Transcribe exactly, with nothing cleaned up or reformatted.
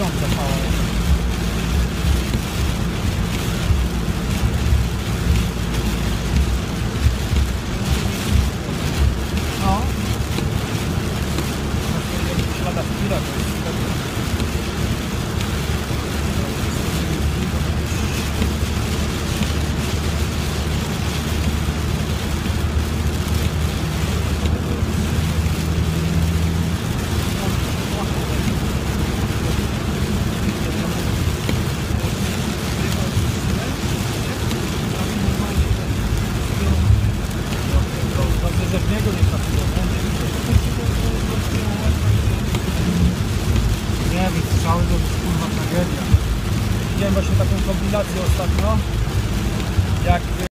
chwilą przepała. No. Właśnie jak lada chwila, to jest wtedy. Że w niego nie trafiło, nie? Nie, wystrzały to jest kurwa tragedia. Widziałem właśnie taką kompilację ostatnio, jak